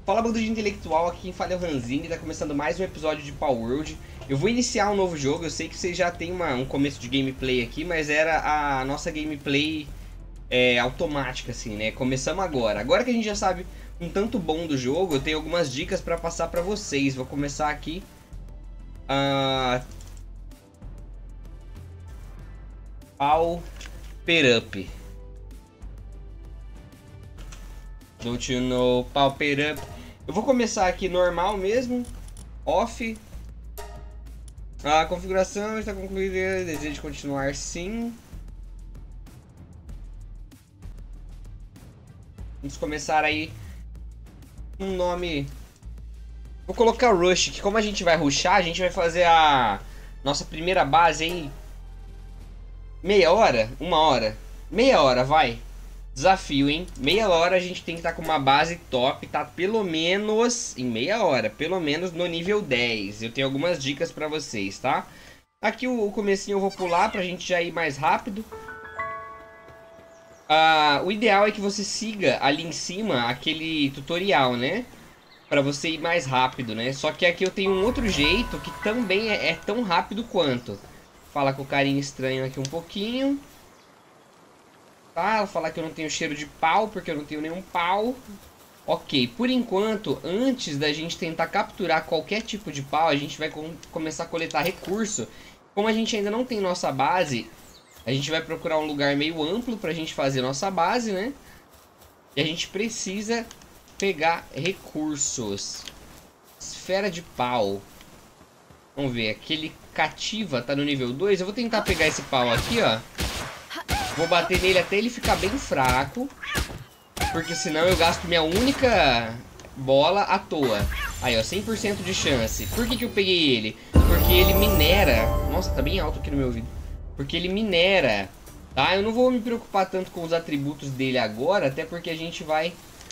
Fala, bando de intelectual, aqui quem fala é o Ranzini, tá começando mais um episódio de Palworld. Eu vou iniciar um novo jogo, eu sei que vocês já tem um começo de gameplay aqui, mas era a nossa gameplay automática, assim, né? Começamos agora. Agora que a gente já sabe um tanto bom do jogo, eu tenho algumas dicas pra passar pra vocês. Vou começar aqui. Power Up. Don't you know, Power Up. Eu vou começar aqui normal mesmo. Off. A configuração está concluída. Desejo continuar sim. Vamos começar aí um nome. Vou colocar Rush, que como a gente vai rushar, a gente vai fazer a nossa primeira base em meia hora? Uma hora? Meia hora, vai. Desafio, hein? Meia hora a gente tem que estar com uma base top, tá? Pelo menos em meia hora, pelo menos no nível 10. Eu tenho algumas dicas pra vocês, tá? Aqui o comecinho eu vou pular pra gente já ir mais rápido. O ideal é que você siga ali em cima aquele tutorial, né? Pra você ir mais rápido, né? Só que aqui eu tenho um outro jeito que também é tão rápido quanto. Fala com o carinha estranho aqui um pouquinho. Tá, ela falar que eu não tenho cheiro de pau, porque eu não tenho nenhum pau. Ok, por enquanto, antes da gente tentar capturar qualquer tipo de pau, a gente vai começar a coletar recurso. Como a gente ainda não tem nossa base, a gente vai procurar um lugar meio amplo pra gente fazer nossa base, né? E a gente precisa pegar recursos. Esfera de pau. Vamos ver, aquele cativa tá no nível 2. Eu vou tentar pegar esse pau aqui, ó. Vou bater nele até ele ficar bem fraco, porque senão eu gasto minha única bola à toa. Aí, ó, 100% de chance. Por que eu peguei ele? Porque ele minera. Nossa, tá bem alto aqui no meu ouvido. Porque ele minera, tá? Eu não vou me preocupar tanto com os atributos dele agora, até porque a gente vai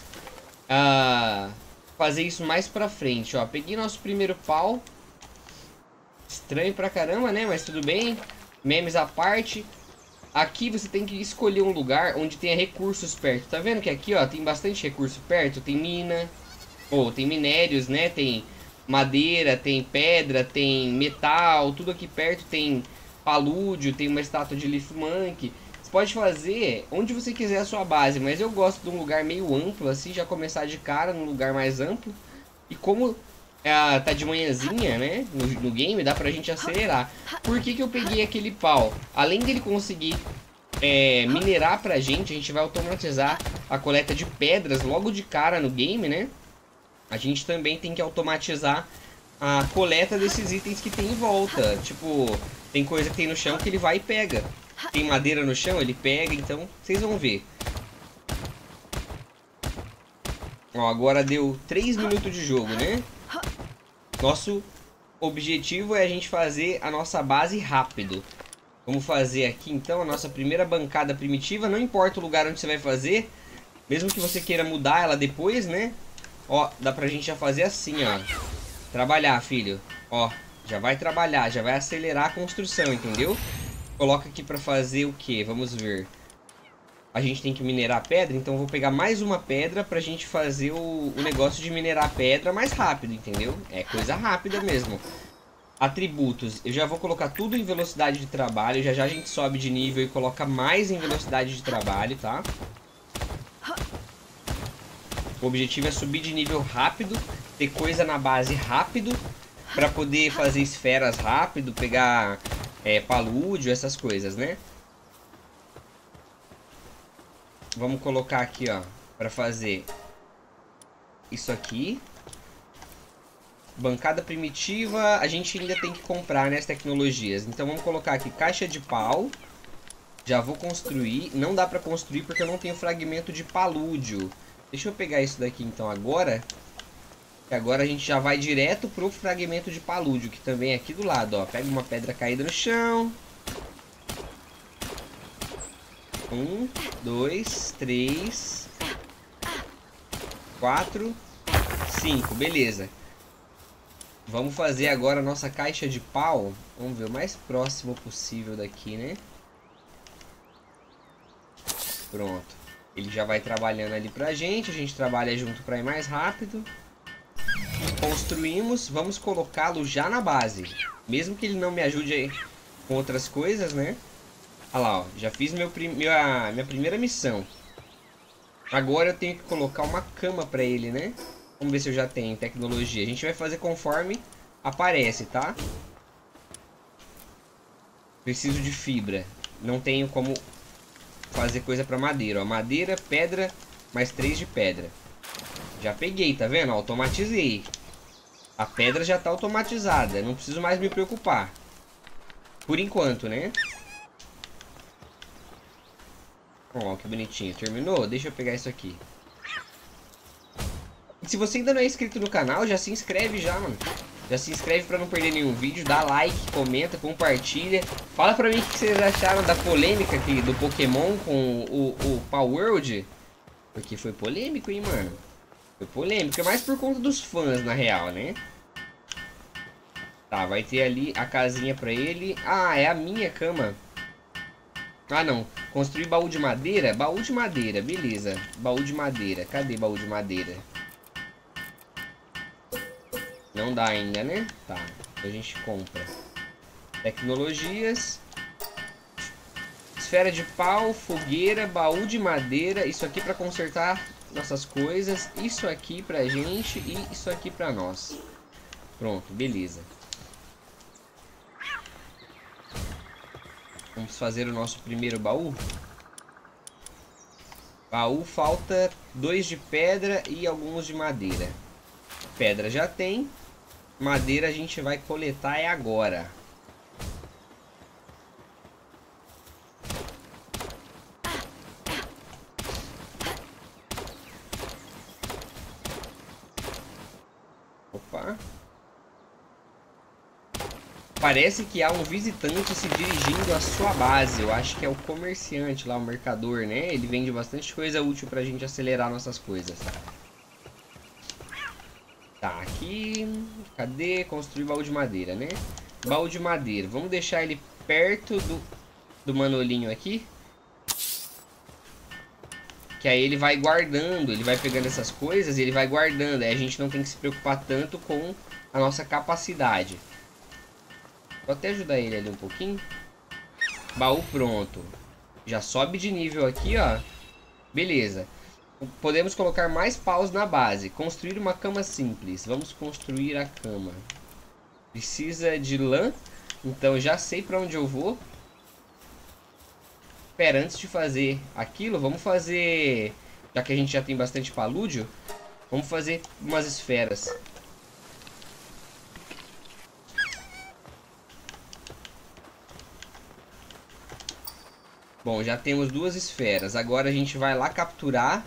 fazer isso mais pra frente, ó. Peguei nosso primeiro pau. Estranho pra caramba, né? Mas tudo bem. Memes à parte. Aqui você tem que escolher um lugar onde tenha recursos perto. Tá vendo que aqui, ó, tem bastante recurso perto? Tem mina, ou tem minérios, né? Tem madeira, tem pedra, tem metal, tudo aqui perto. Tem palúdio, tem uma estátua de Leaf Monkey. Você pode fazer onde você quiser a sua base, mas eu gosto de um lugar meio amplo, assim, já começar de cara num lugar mais amplo. E como tá de manhãzinha, né, no game, dá pra gente acelerar. Por que eu peguei aquele pau? Além dele conseguir minerar pra gente, a gente vai automatizar a coleta de pedras logo de cara no game, né? A gente também tem que automatizar a coleta desses itens que tem em volta. Tipo, tem coisa que tem no chão que ele vai e pega. Tem madeira no chão, ele pega, então vocês vão ver. Ó, agora deu 3 minutos de jogo, né? Nosso objetivo é a gente fazer a nossa base rápido. Vamos fazer aqui então a nossa primeira bancada primitiva. Não importa o lugar onde você vai fazer, mesmo que você queira mudar ela depois, né? Ó, dá pra gente já fazer assim, ó. Trabalhar, filho. Ó, já vai trabalhar, já vai acelerar a construção, entendeu? Coloca aqui pra fazer o que? Vamos ver. A gente tem que minerar pedra, então eu vou pegar mais uma pedra pra gente fazer o negócio de minerar pedra mais rápido, entendeu? É coisa rápida mesmo. Atributos, eu já vou colocar tudo em velocidade de trabalho, já já a gente sobe de nível e coloca mais em velocidade de trabalho, tá? O objetivo é subir de nível rápido, ter coisa na base rápido, pra poder fazer esferas rápido, pegar palúdio, essas coisas, né? Vamos colocar aqui, ó, pra fazer isso aqui. Bancada primitiva, a gente ainda tem que comprar, né, as tecnologias. Então vamos colocar aqui caixa de pau. Já vou construir. Não dá pra construir porque eu não tenho fragmento de palúdio. Deixa eu pegar isso daqui então agora. E agora a gente já vai direto pro fragmento de palúdio, que também é aqui do lado, ó. Pega uma pedra caída no chão. 1, 2, 3, 4, 5, beleza. Vamos fazer agora a nossa caixa de pau. Vamos ver o mais próximo possível daqui, né? Pronto. Ele já vai trabalhando ali pra gente. A gente trabalha junto pra ir mais rápido. Construímos. Vamos colocá-lo já na base. Mesmo que ele não me ajude aí com outras coisas, né? Olha lá, ó. Já fiz minha primeira missão. Agora eu tenho que colocar uma cama pra ele, né? Vamos ver se eu já tenho tecnologia. A gente vai fazer conforme aparece, tá? Preciso de fibra. Não tenho como fazer coisa pra madeira, ó. Madeira, pedra, mais 3 de pedra. Já peguei, tá vendo? Automatizei. A pedra já tá automatizada. Não preciso mais me preocupar. Por enquanto, né? Ó, que bonitinho. Terminou? Deixa eu pegar isso aqui. E se você ainda não é inscrito no canal, já se inscreve já, mano. Já se inscreve pra não perder nenhum vídeo. Dá like, comenta, compartilha. Fala pra mim o que vocês acharam da polêmica aqui do Pokémon com o Palworld. Porque foi polêmico, hein, mano. Foi polêmico. É mais por conta dos fãs, na real, né? Tá, vai ter ali a casinha pra ele. Ah, é a minha cama. Ah, não. Construir baú de madeira? Baú de madeira, beleza. Baú de madeira. Cadê baú de madeira? Não dá ainda, né? Tá. A gente compra. Tecnologias. Esfera de pau, fogueira, baú de madeira. Isso aqui pra consertar nossas coisas. Isso aqui pra gente e isso aqui pra nós. Pronto, beleza. Vamos fazer o nosso primeiro baú. Baú falta 2 de pedra e alguns de madeira. Pedra já tem. Madeira a gente vai coletar é agora. Opa. Parece que há um visitante se dirigindo à sua base. Eu acho que é o comerciante lá, o mercador, né? Ele vende bastante coisa útil pra gente acelerar nossas coisas. Tá, aqui... Cadê? Construir baú de madeira, né? Baú de madeira. Vamos deixar ele perto do manolinho aqui. Que aí ele vai guardando, ele vai pegando essas coisas e ele vai guardando. Aí a gente não tem que se preocupar tanto com a nossa capacidade. Vou até ajudar ele ali um pouquinho. Baú pronto. Já sobe de nível aqui, ó. Beleza. Podemos colocar mais paus na base. Construir uma cama simples. Vamos construir a cama. Precisa de lã. Então já sei pra onde eu vou. Pera, antes de fazer aquilo, vamos fazer... Já que a gente já tem bastante palúdio, vamos fazer umas esferas. Bom, já temos 2 esferas. Agora a gente vai lá capturar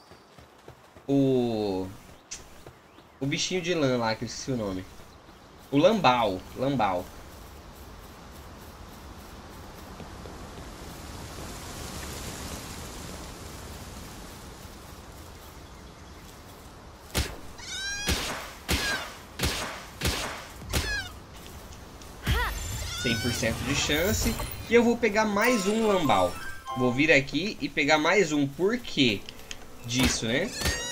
o bichinho de lã lá, que eu esqueci o nome. O lambal. Lambal. de chance. E eu vou pegar mais um lambal. Vou vir aqui e pegar mais um. Por quê disso, né?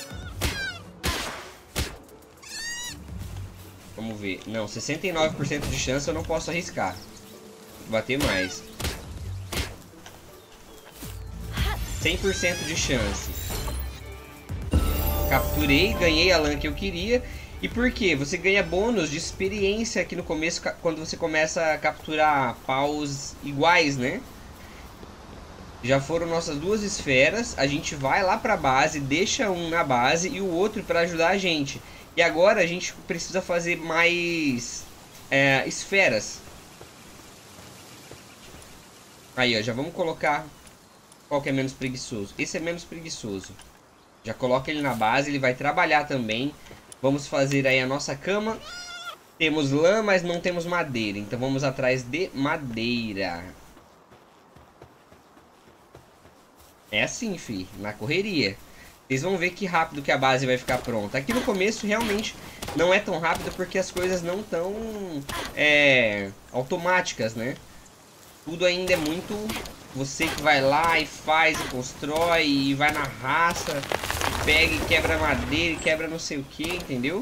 Vamos ver. Não, 69% de chance eu não posso arriscar. Vou bater mais. 100% de chance. Capturei, ganhei a lã que eu queria. E por quê? Você ganha bônus de experiência aqui no começo, quando você começa a capturar paus iguais, né? Já foram nossas 2 esferas. A gente vai lá pra base, deixa um na base e o outro pra ajudar a gente. E agora a gente precisa fazer mais esferas. Aí, ó, já vamos colocar qual que é menos preguiçoso. Esse é menos preguiçoso. Já coloca ele na base, ele vai trabalhar também. Vamos fazer aí a nossa cama. Temos lã, mas não temos madeira. Então vamos atrás de madeira. É assim, fi, na correria. Vocês vão ver que rápido que a base vai ficar pronta. Aqui no começo realmente não é tão rápido porque as coisas não estão automáticas, né? Tudo ainda é muito Você que vai lá e faz e constrói e vai na raça, e pega e quebra madeira e quebra não sei o que, entendeu?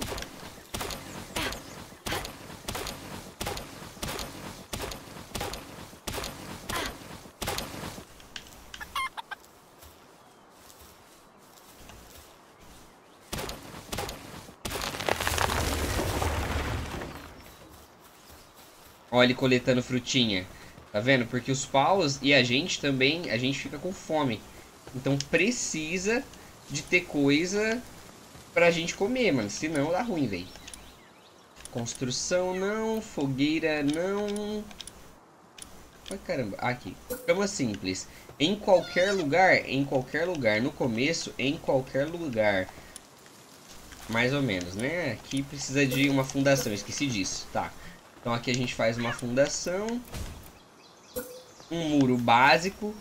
Olha ele coletando frutinha. Tá vendo? Porque os paus e a gente também, a gente fica com fome. Então precisa de ter coisa pra gente comer, mano. Senão dá ruim, velho. Construção não, fogueira não. Ai, caramba, aqui. Cama simples. Em qualquer lugar, em qualquer lugar. No começo, em qualquer lugar. Mais ou menos, né? Aqui precisa de uma fundação, esqueci disso. Tá. Então aqui a gente faz uma fundação. Um muro básico.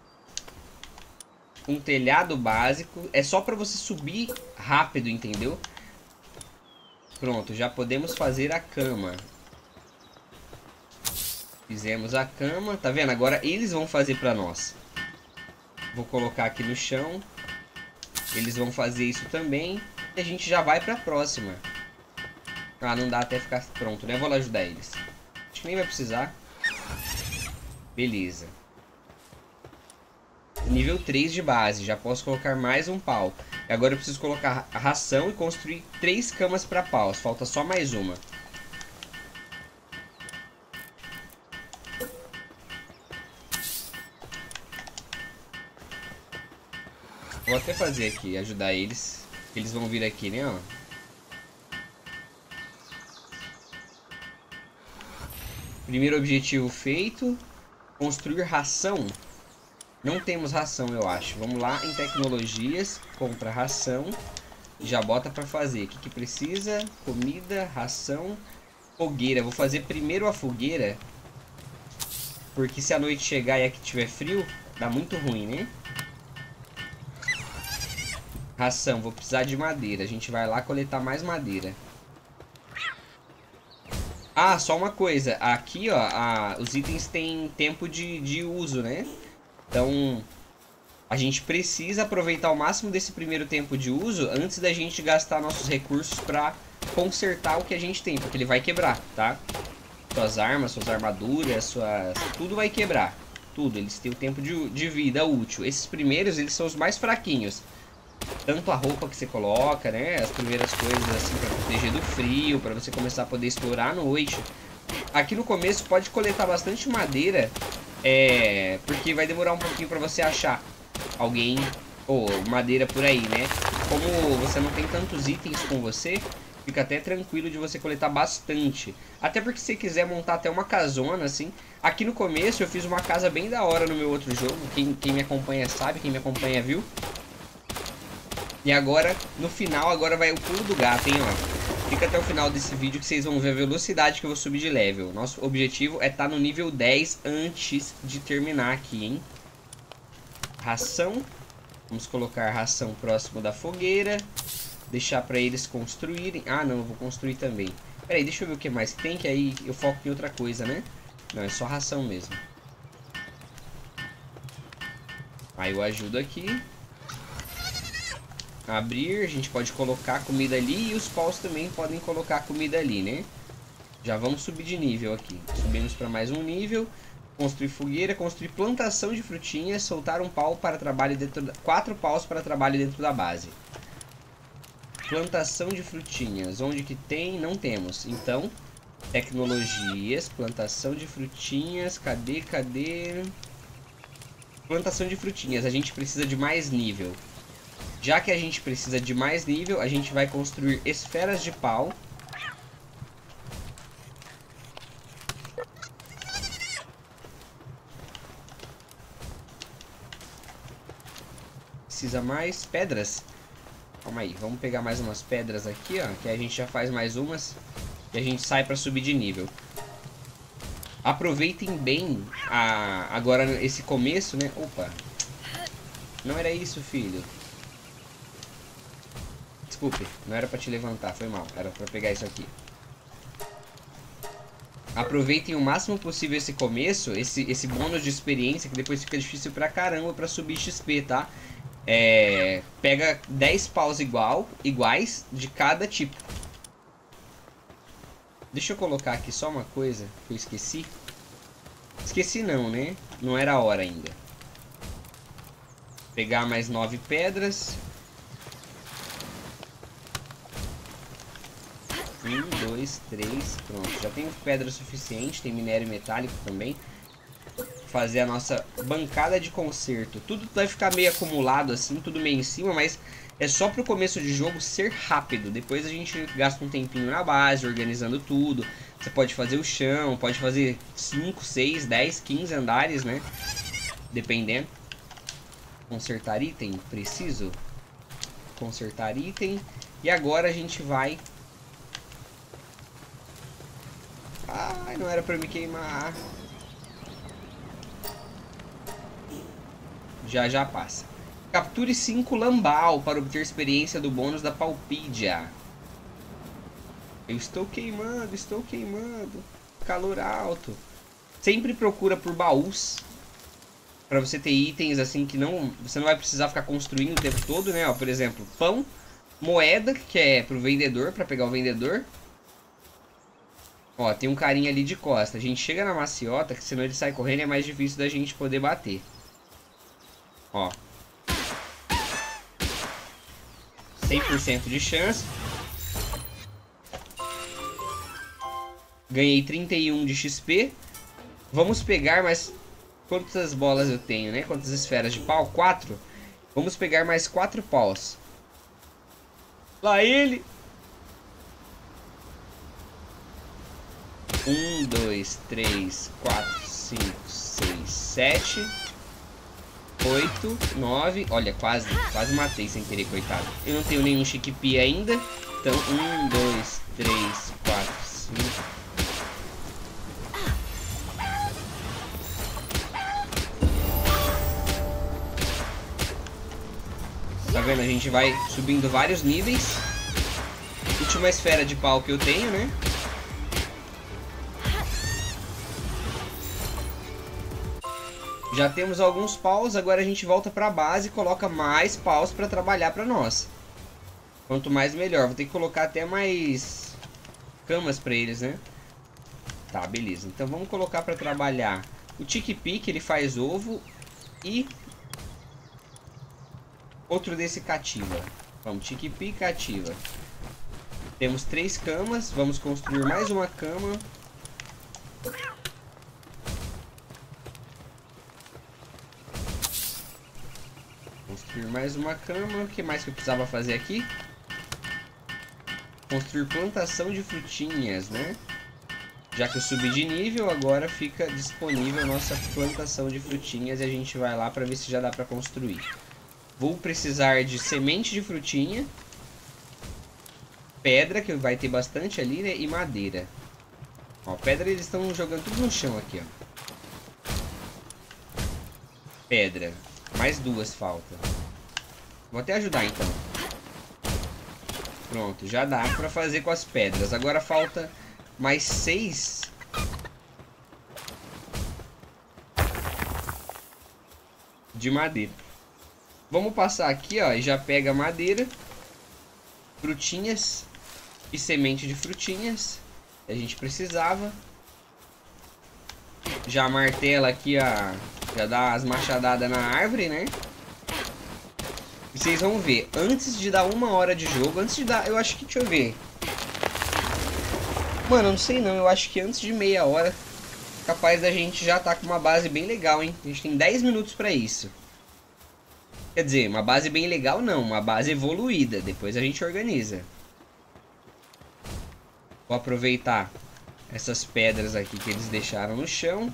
Um telhado básico. É só pra você subir rápido, entendeu? Pronto, já podemos fazer a cama. Fizemos a cama, tá vendo? Agora eles vão fazer pra nós. Vou colocar aqui no chão. Eles vão fazer isso também. E a gente já vai pra próxima. Ah, não dá até ficar pronto, né? Vou lá ajudar eles. Acho que nem vai precisar. Beleza. Nível 3 de base. Já posso colocar mais um pau. E agora eu preciso colocar a ração e construir 3 camas pra paus. Falta só mais uma. Vou até fazer aqui, ajudar eles. Eles vão vir aqui, né, ó. Primeiro objetivo feito. Construir ração. Não temos ração, eu acho. Vamos lá em tecnologias. Compra ração. Já bota pra fazer. O que que precisa? Comida, ração, fogueira. Vou fazer primeiro a fogueira. Porque se a noite chegar e aqui tiver frio, dá muito ruim, né? Ração, vou precisar de madeira. A gente vai lá coletar mais madeira. Ah, só uma coisa. Aqui, ó, os itens têm tempo de uso, né? Então, a gente precisa aproveitar o máximo desse primeiro tempo de uso antes da gente gastar nossos recursos pra consertar o que a gente tem. Porque ele vai quebrar, tá? Suas armas, suas armaduras, suas... tudo vai quebrar. Tudo, eles têm o tempo de vida útil. Esses primeiros, eles são os mais fraquinhos. Tanto a roupa que você coloca, né? As primeiras coisas assim pra proteger do frio, pra você começar a poder explorar à noite. Aqui no começo pode coletar bastante madeira, porque vai demorar um pouquinho pra você achar alguém ou madeira por aí, né? Como você não tem tantos itens com você, fica até tranquilo de você coletar bastante. Até porque se você quiser montar até uma casona, assim. Aqui no começo eu fiz uma casa bem da hora no meu outro jogo. Quem me acompanha sabe, quem me acompanha viu. E agora, no final, agora vai o pulo do gato, hein, ó. Fica até o final desse vídeo que vocês vão ver a velocidade que eu vou subir de level. Nosso objetivo é estar no nível 10 antes de terminar aqui, hein. Ração. Vamos colocar ração próximo da fogueira. Deixar pra eles construírem. Ah, não, eu vou construir também. Pera aí, deixa eu ver o que mais tem, que aí eu foco em outra coisa, né. Não, é só ração mesmo. Aí eu ajudo aqui. Abrir, a gente pode colocar comida ali e os paus também podem colocar comida ali, né? Já vamos subir de nível aqui. Subimos para mais um nível. Construir fogueira, construir plantação de frutinhas, soltar um pau para trabalho dentro da... 4 paus para trabalho dentro da base. Plantação de frutinhas, onde que tem? Não temos. Então, tecnologias, plantação de frutinhas, cadê? Plantação de frutinhas, a gente precisa de mais nível. Já que a gente precisa de mais nível, a gente vai construir esferas de pau. Precisa mais pedras. Calma aí, vamos pegar mais umas pedras aqui, ó. Que a gente já faz mais umas. E a gente sai para subir de nível. Aproveitem bem agora esse começo, né? Opa. Não era isso, filho. Desculpe, não era pra te levantar, foi mal. Era pra pegar isso aqui. Aproveitem o máximo possível esse começo, esse bônus de experiência, que depois fica difícil pra caramba pra subir XP, tá? Pega 10 paus iguais de cada tipo. Deixa eu colocar aqui só uma coisa que eu esqueci. Esqueci não, né? Não era a hora ainda. Pegar mais 9 pedras. 1, 2, 3, pronto. Já tem pedra suficiente, tem minério metálico também. Fazer a nossa bancada de conserto. Tudo vai ficar meio acumulado assim, tudo meio em cima, mas é só pro começo de jogo ser rápido. Depois a gente gasta um tempinho na base, organizando tudo. Você pode fazer o chão, pode fazer 5, 6, 10, 15 andares, né? Dependendo. Consertar item, preciso. Consertar item. E agora a gente vai... Ai, não era pra me queimar. Já passa. Capture 5 Lambal para obter experiência do bônus da Palpídia. Eu estou queimando, estou queimando. Calor alto. Sempre procura por baús. Pra você ter itens assim que você não vai precisar ficar construindo o tempo todo, né? Ó, por exemplo, pão, moeda, que é pro vendedor, pra pegar o vendedor. Ó, tem um carinha ali de costa. A gente chega na maciota, que senão ele sai correndo e é mais difícil da gente poder bater. Ó. 100% de chance. Ganhei 31 de XP. Vamos pegar mais... Quantas bolas eu tenho, né? Quantas esferas de pau? 4. Vamos pegar mais 4 paus. Lá ele! 1, 2, 3, 4, 5, 6, 7, 8, 9. Olha, quase matei sem querer, coitado. Eu não tenho nenhum chiquipi ainda. Então, 1, 2, 3, 4, 5. Tá vendo? A gente vai subindo vários níveis. Última esfera de pau que eu tenho, né? Já temos alguns paus, agora a gente volta pra base e coloca mais paus pra trabalhar pra nós. Quanto mais melhor. Vou ter que colocar até mais camas pra eles, né? Tá, beleza. Então vamos colocar pra trabalhar o Tikipi, que ele faz ovo, e outro desse cativa. Vamos, Tikipi cativa. Temos 3 camas, vamos construir mais uma cama. Construir mais uma cama. O que mais que eu precisava fazer aqui? Construir plantação de frutinhas, né? Já que eu subi de nível, agora fica disponível a nossa plantação de frutinhas. E a gente vai lá para ver se já dá para construir. Vou precisar de semente de frutinha. Pedra, que vai ter bastante ali, né? E madeira. Ó, pedra eles estão jogando tudo no chão aqui, ó. Pedra. Mais 2 falta. Vou até ajudar então. Pronto, já dá pra fazer com as pedras. Agora falta mais 6. De madeira. Vamos passar aqui, ó, e já pega madeira, frutinhas e semente de frutinhas. A gente precisava. Já martela aqui, ó. Já dá as machadadas na árvore, né? E vocês vão ver, antes de dar 1 hora de jogo, antes de dar, eu acho que, deixa eu ver. Mano, eu não sei não, eu acho que antes de meia hora, capaz da gente já tá com uma base bem legal, hein? A gente tem 10 minutos pra isso. Quer dizer, uma base bem legal não, uma base evoluída, depois a gente organiza. Vou aproveitar essas pedras aqui que eles deixaram no chão.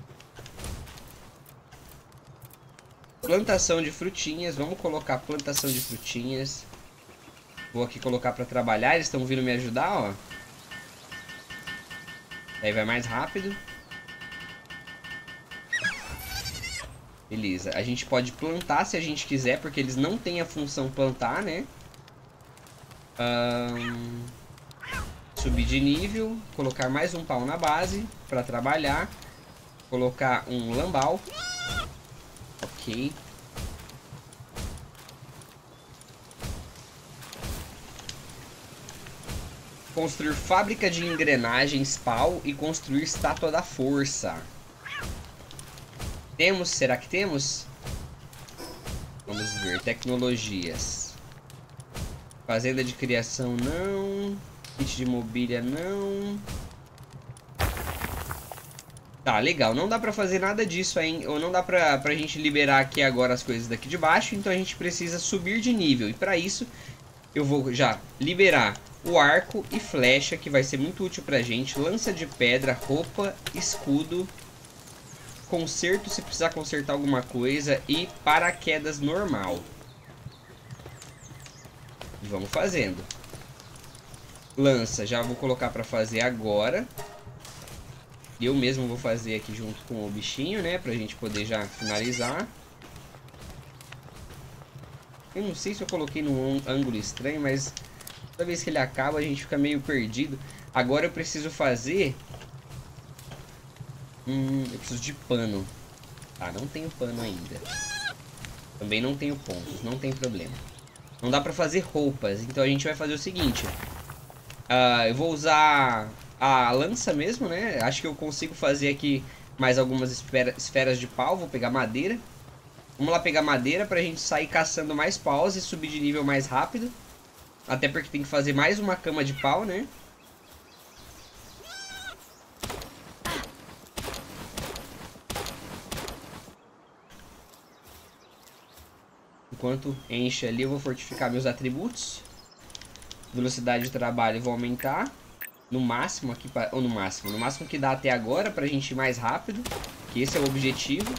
Plantação de frutinhas, vamos colocar plantação de frutinhas. Vou aqui colocar para trabalhar, eles estão vindo me ajudar, ó. Aí vai mais rápido. Beleza, a gente pode plantar se a gente quiser, porque eles não têm a função plantar, né? Subir de nível, colocar mais um pau na base para trabalhar, colocar um lambal. Ok. Construir fábrica de engrenagens pau e construir estátua da força. Temos? Será que temos? Vamos ver. Tecnologias. Fazenda de criação não. Kit de mobília não. Tá, legal. Não dá pra fazer nada disso ainda. Ou não dá pra gente liberar aqui agora as coisas daqui de baixo. Então a gente precisa subir de nível. E pra isso eu vou já liberar o arco e flecha, que vai ser muito útil pra gente. Lança de pedra, roupa, escudo. Conserto se precisar consertar alguma coisa. E paraquedas normal. Vamos fazendo. Lança, já vou colocar pra fazer agora. Eu mesmo vou fazer aqui junto com o bichinho, né? Pra gente poder já finalizar. Eu não sei se eu coloquei num ângulo estranho, mas toda vez que ele acaba a gente fica meio perdido. Agora eu preciso fazer... eu preciso de pano. Tá, não tenho pano ainda. Também não tenho pontos, não tem problema. Não dá pra fazer roupas, então a gente vai fazer o seguinte. Eu vou usar a lança mesmo, né? Acho que eu consigo fazer aqui mais algumas esferas de pau. Vou pegar madeira. Vamos lá pegar madeira pra gente sair caçando mais paus e subir de nível mais rápido. Até porque tem que fazer mais uma cama de pau, né? Enquanto enche ali, eu vou fortificar meus atributos. Velocidade de trabalho eu vou aumentar. No máximo aqui, ou no máximo que dá até agora, pra gente ir mais rápido. Que esse é o objetivo.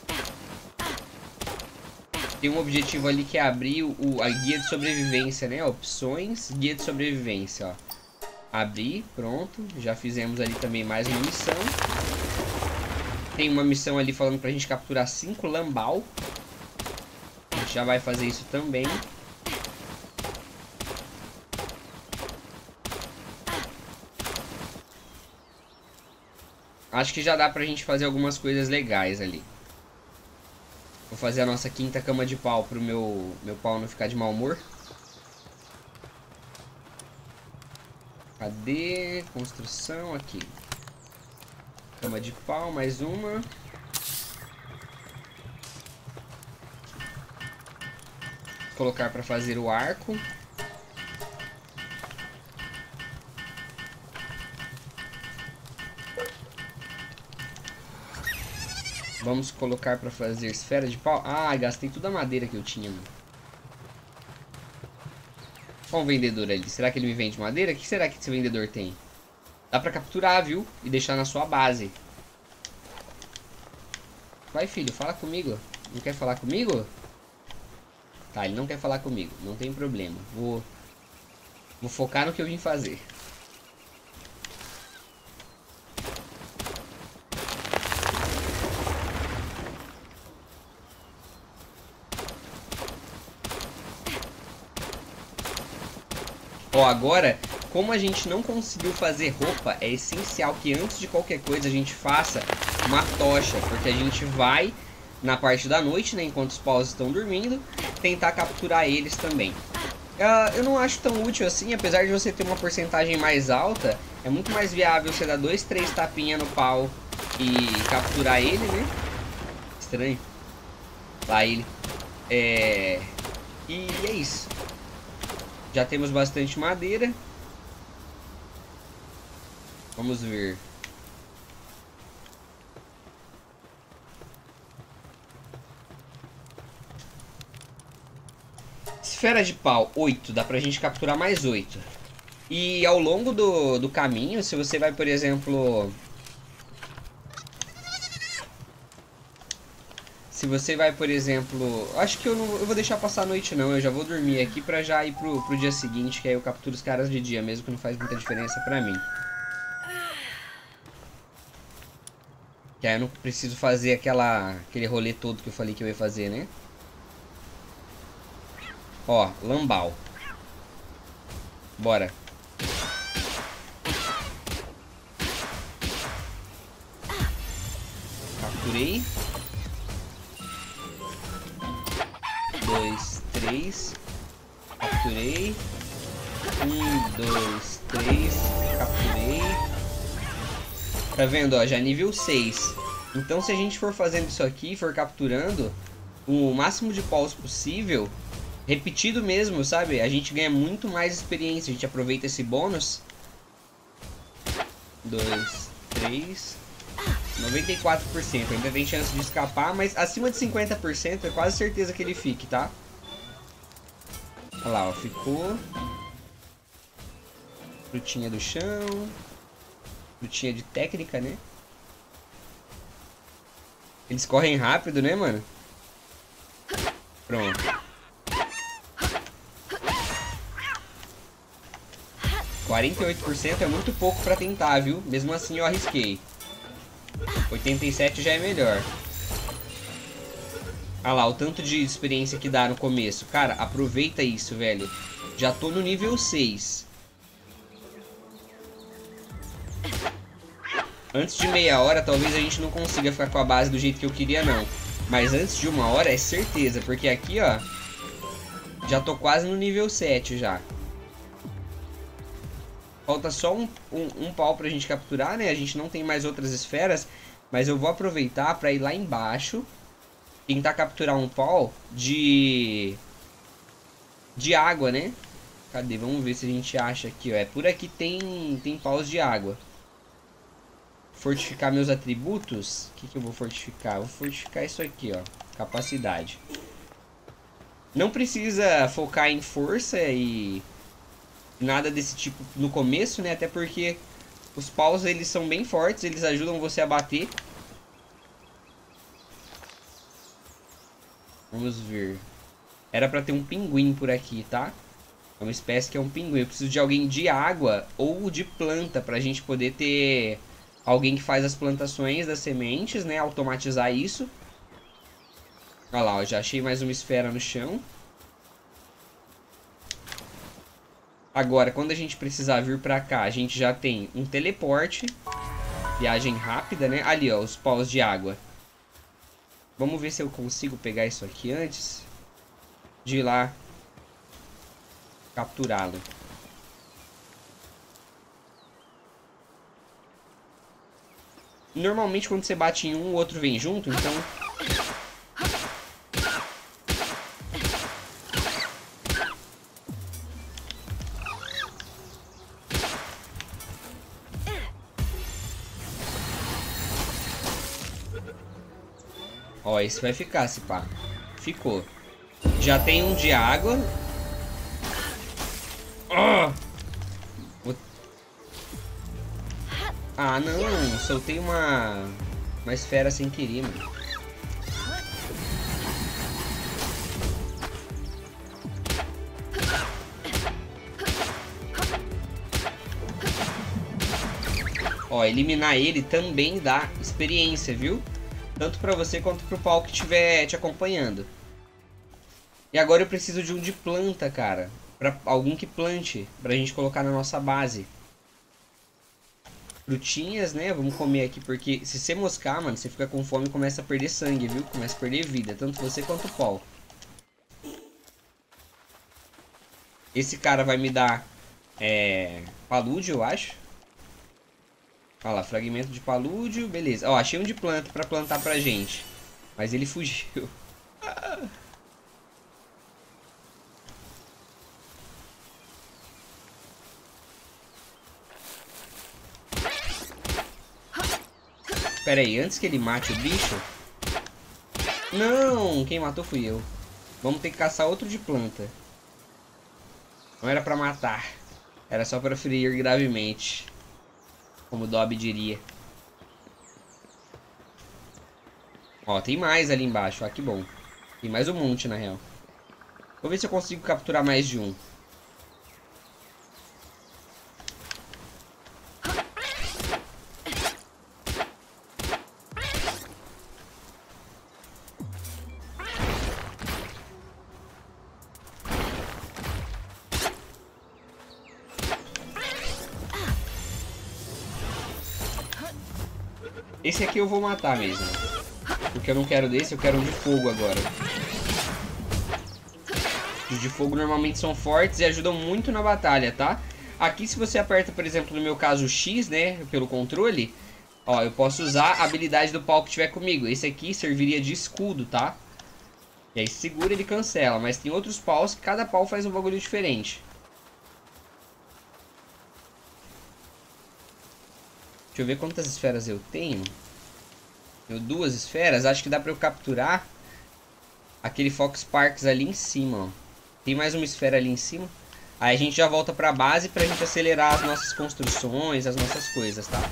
Tem um objetivo ali que é abrir a guia de sobrevivência, né? Opções, guia de sobrevivência, ó. Abrir, pronto. Já fizemos ali também mais uma missão. Tem uma missão ali falando pra gente capturar 5 lambal. A gente já vai fazer isso também. Acho que já dá pra gente fazer algumas coisas legais ali. Vou fazer a nossa quinta cama de pau pro meu pau não ficar de mau humor. Cadê? Construção, aqui. Cama de pau, mais uma. Colocar pra fazer o arco. Vamos colocar pra fazer esfera de pau. Ah, gastei toda a madeira que eu tinha, mano. Olha um vendedor ali. Será que ele me vende madeira? O que será que esse vendedor tem? Dá pra capturar, viu? E deixar na sua base. Vai, filho, fala comigo. Não quer falar comigo? Tá, ele não quer falar comigo. Não tem problema. Vou focar no que eu vim fazer. Ó, agora, como a gente não conseguiu fazer roupa, é essencial que antes de qualquer coisa a gente faça uma tocha, porque a gente vai na parte da noite, né, enquanto os paus estão dormindo, tentar capturar eles também. Eu não acho tão útil assim, apesar de você ter uma porcentagem mais alta, é muito mais viável você dar 2, 3 tapinhas no pau e capturar ele, né? Estranho. Lá ele. E é isso. Já temos bastante madeira. Vamos ver. Esfera de pau, 8. Dá pra gente capturar mais 8. E ao longo do caminho, se você vai, por exemplo... Se você vai, por exemplo... Acho que eu vou deixar passar a noite não. Eu já vou dormir aqui pra já ir pro dia seguinte. Que aí eu capturo os caras de dia mesmo, que não faz muita diferença pra mim. Que aí eu não preciso fazer aquele rolê todo que eu falei que eu ia fazer, né? Ó, lambal. Bora. capturei. 2, 3. Capturei. 1, 2, 3. Capturei. Tá vendo, ó? Já nível 6. Então se a gente for fazendo isso aqui, for capturando o máximo de paus possível, repetido mesmo, sabe? A gente ganha muito mais experiência. A gente aproveita esse bônus. 2, 3. 94%. Ainda tem chance de escapar, mas acima de 50% é quase certeza que ele fique, tá? Olha lá, ó. Ficou. Frutinha do chão. Frutinha de técnica, né? Eles correm rápido, né, mano? Pronto. 48% é muito pouco pra tentar, viu? Mesmo assim eu arrisquei. 87 já é melhor. Ah lá, o tanto de experiência que dá no começo. Cara, aproveita isso, velho. Já tô no nível 6. Antes de meia hora, talvez a gente não consiga ficar com a base do jeito que eu queria, não. Mas antes de 1 hora, é certeza. Porque aqui, ó, já tô quase no nível 7 já. Falta só um pau pra gente capturar, né? A gente não tem mais outras esferas. Mas eu vou aproveitar pra ir lá embaixo. Tentar capturar um pau de água, né? Cadê? Vamos ver se a gente acha aqui, ó. É por aqui tem paus de água. Fortificar meus atributos. O que eu vou fortificar? Vou fortificar isso aqui, ó. Capacidade. Não precisa focar em força e nada desse tipo no começo, né? Até porque os paus, eles são bem fortes. Eles ajudam você a bater. Vamos ver. Era pra ter um pinguim por aqui, tá? É uma espécie que é um pinguim. Eu preciso de alguém de água ou de planta pra gente poder ter alguém que faz as plantações das sementes, né? Automatizar isso. Olha lá, ó, já achei mais uma esfera no chão. Agora, quando a gente precisar vir pra cá, a gente já tem um teleporte. Viagem rápida, né? Ali, ó, os paus de água. Vamos ver se eu consigo pegar isso aqui antes de ir lá capturá-lo. Normalmente quando você bate em um, o outro vem junto, então... Ó, esse vai ficar, se pá. Ficou. Já tem um de água. Ah, não. Soltei uma esfera sem querer, mano. Ó, eliminar ele também dá experiência, viu? Tanto pra você quanto pro pau que estiver te acompanhando. E agora eu preciso de um de planta, cara. Pra algum que plante, pra gente colocar na nossa base. Frutinhas, né? Vamos comer aqui, porque se você moscar, mano, você fica com fome e começa a perder sangue, viu? Começa a perder vida, tanto você quanto o pau. Esse cara vai me dar palúdio, eu acho. Olha lá, fragmento de palúdio, beleza. Ó, achei um de planta pra plantar pra gente. Mas ele fugiu. Pera aí, antes que ele mate o bicho... Não, quem matou fui eu. Vamos ter que caçar outro de planta. Não era pra matar. Era só pra ferir gravemente. Como o Dobby diria. Ó, tem mais ali embaixo. Ó, que bom. Tem mais um monte, na real. Vou ver se eu consigo capturar mais de um. Esse aqui eu vou matar mesmo. Porque eu não quero desse, eu quero um de fogo agora. Os de fogo normalmente são fortes e ajudam muito na batalha, tá? Aqui se você aperta, por exemplo, no meu caso o X, né, pelo controle, ó, eu posso usar a habilidade do pau que tiver comigo. Esse aqui serviria de escudo, tá? E aí segura ele cancela, mas tem outros paus que cada pau faz um bagulho diferente. Deixa eu ver quantas esferas eu tenho. Tenho 2 esferas, acho que dá pra eu capturar aquele Fox Sparks ali em cima, ó. Tem mais uma esfera ali em cima. Aí a gente já volta pra base pra gente acelerar as nossas construções, as nossas coisas, tá?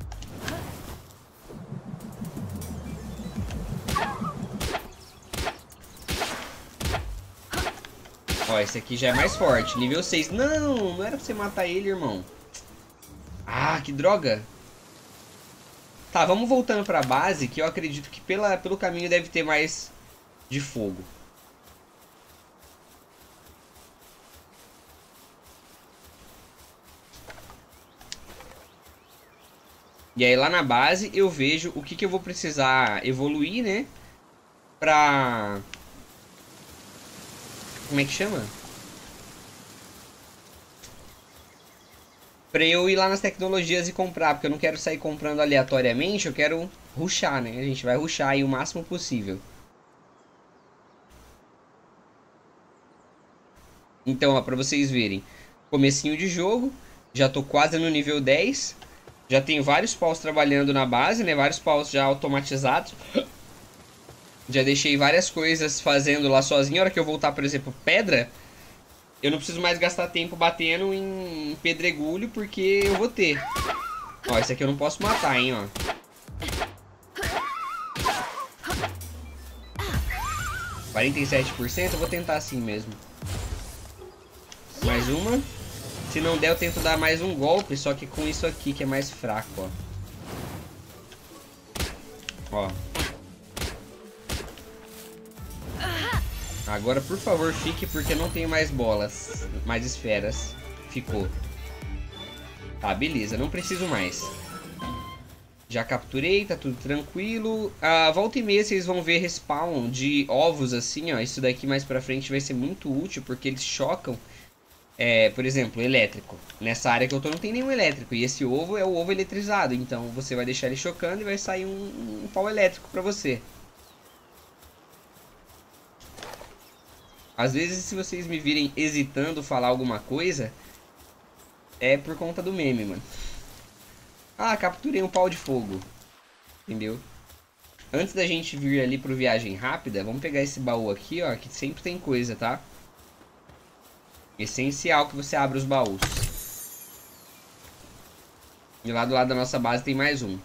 Ó, esse aqui já é mais forte, nível 6. Não, não era pra você matar ele, irmão. Ah, que droga. Tá, vamos voltando pra base, que eu acredito que pelo caminho deve ter mais de fogo. E aí lá na base eu vejo o que eu vou precisar evoluir, né? Pra... Como é que chama? Pra eu ir lá nas tecnologias e comprar, porque eu não quero sair comprando aleatoriamente, eu quero rushar, né? A gente vai rushar aí o máximo possível. Então, ó, pra vocês verem, comecinho de jogo, já tô quase no nível 10, já tenho vários paus trabalhando na base, né? Vários paus já automatizados. Já deixei várias coisas fazendo lá sozinho. A hora que eu voltar, por exemplo, pedra, eu não preciso mais gastar tempo batendo em pedregulho, porque eu vou ter. Ó, esse aqui eu não posso matar, hein, ó. %, eu vou tentar assim mesmo. Mais uma. Se não der, eu tento dar mais um golpe, só que com isso aqui, que é mais fraco, ó. Ó. Agora, por favor, fique, porque não tenho mais bolas, mais esferas. Ficou. Tá, beleza, não preciso mais. Já capturei, tá tudo tranquilo. Volta e meia vocês vão ver respawn de ovos assim, ó. Isso daqui mais pra frente vai ser muito útil, porque eles chocam. Por exemplo, elétrico. Nessa área que eu tô não tem nenhum elétrico. E esse ovo é o ovo eletrizado. Então você vai deixar ele chocando e vai sair um pau elétrico pra você. Às vezes, se vocês me virem hesitando falar alguma coisa, é por conta do meme, mano. Ah, capturei um pau de fogo. Entendeu? Antes da gente vir ali pro viagem rápida, vamos pegar esse baú aqui, ó, que sempre tem coisa, tá? Essencial que você abra os baús. E lá do lado da nossa base tem mais um.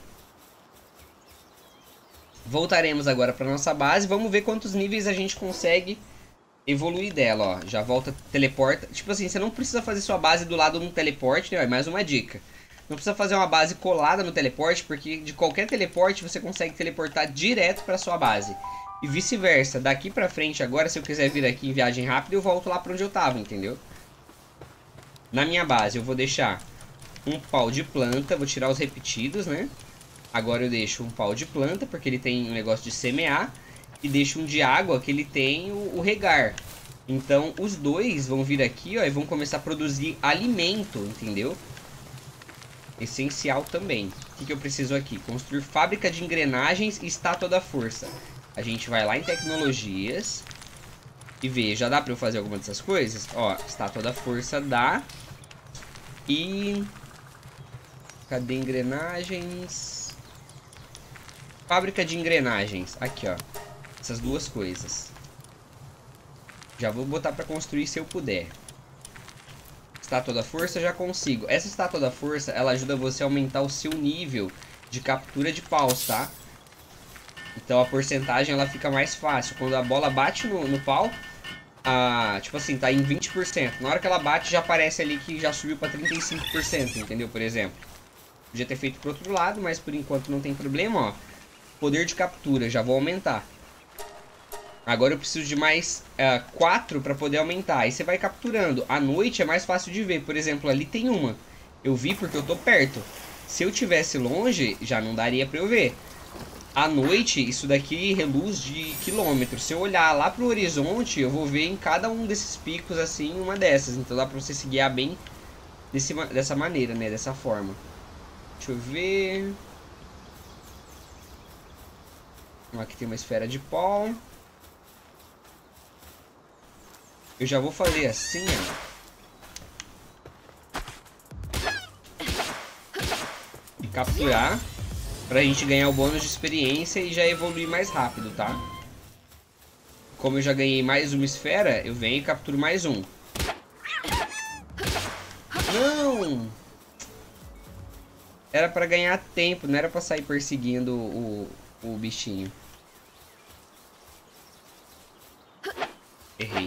Voltaremos agora pra nossa base. Vamos ver quantos níveis a gente consegue evoluir dela, ó. Já volta, teleporta. Tipo assim, você não precisa fazer sua base do lado de um teleporte, né? É mais uma dica. Não precisa fazer uma base colada no teleporte, porque de qualquer teleporte você consegue teleportar direto pra sua base. E vice-versa. Daqui pra frente agora, se eu quiser vir aqui em viagem rápida, eu volto lá pra onde eu tava, entendeu? Na minha base eu vou deixar um pau de planta, vou tirar os repetidos, né? Agora eu deixo um pau de planta, porque ele tem um negócio de semear. E deixo um de água, que ele tem o regar. Então os dois vão vir aqui, ó, e vão começar a produzir alimento, entendeu? Essencial também. O que eu preciso aqui? Construir fábrica de engrenagens e estátua da força. A gente vai lá em tecnologias e vê, já dá pra eu fazer alguma dessas coisas? Ó, estátua da força dá. E... cadê engrenagens? Fábrica de engrenagens. Aqui, ó. Essas duas coisas. Já vou botar pra construir se eu puder. Estátua da força já consigo. Essa estátua da força, ela ajuda você a aumentar o seu nível de captura de paus, tá? Então a porcentagem ela fica mais fácil. Quando a bola bate no pau, tipo assim, tá em 20%. Na hora que ela bate, já aparece ali que já subiu pra 35%, entendeu? Por exemplo. Podia ter feito pro outro lado, mas por enquanto não tem problema, ó. Poder de captura, já vou aumentar. Agora eu preciso de mais 4 para poder aumentar. Aí você vai capturando. À noite é mais fácil de ver. Por exemplo, ali tem uma. Eu vi porque eu tô perto. Se eu tivesse longe, já não daria para eu ver. À noite, isso daqui reluz de quilômetros. Se eu olhar lá pro horizonte, eu vou ver em cada um desses picos, assim, uma dessas. Então dá pra você se guiar bem dessa maneira, né? Dessa forma. Deixa eu ver. Aqui tem uma esfera de pó. Eu já vou fazer assim, ó. E capturar. Pra gente ganhar o bônus de experiência e já evoluir mais rápido, tá? Como eu já ganhei mais uma esfera, eu venho e capturo mais um. Não! Era pra ganhar tempo, não era pra sair perseguindo o bichinho. Errei.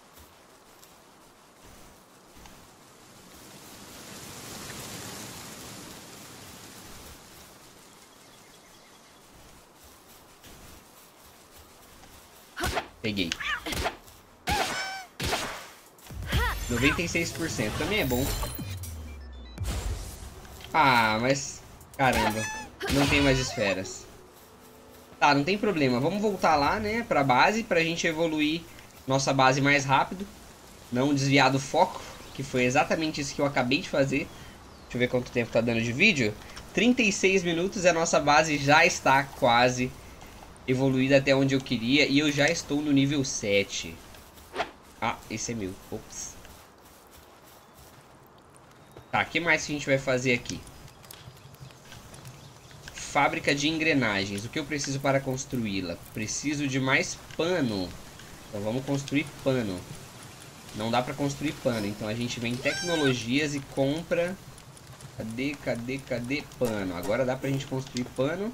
Peguei. 96%. Também é bom. Ah, mas... Caramba. Não tem mais esferas. Tá, não tem problema. Vamos voltar lá, né? Pra base. Pra gente evoluir nossa base mais rápido. Não desviar do foco. Que foi exatamente isso que eu acabei de fazer. Deixa eu ver quanto tempo tá dando de vídeo. 36 minutos e a nossa base já está quase evoluída até onde eu queria. E eu já estou no nível 7. Ah, esse é meu. Ops. Tá, o que mais que a gente vai fazer aqui? Fábrica de engrenagens. O que eu preciso para construí-la? Preciso de mais pano. Então vamos construir pano. Não dá para construir pano. Então a gente vem em tecnologias e compra... Cadê pano? Agora dá pra gente construir pano.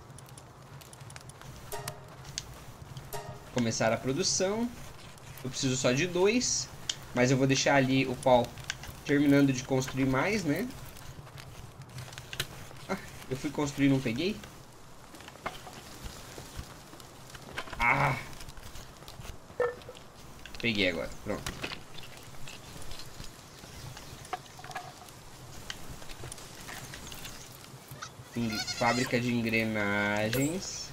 Começar a produção. Eu preciso só de 2. Mas eu vou deixar ali o pau terminando de construir mais, né? Ah, eu fui construir e não peguei? Ah! Peguei agora, pronto. Fábrica de engrenagens.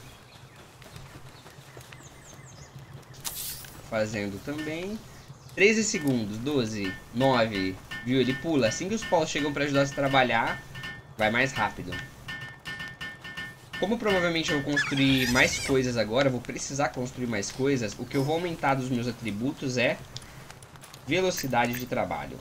Fazendo também. 13 segundos, 12, 9. Viu? Ele pula. Assim que os paus chegam para ajudar a se trabalhar, vai mais rápido. Como provavelmente eu vou construir mais coisas agora, vou precisar construir mais coisas, o que eu vou aumentar dos meus atributos é velocidade de trabalho.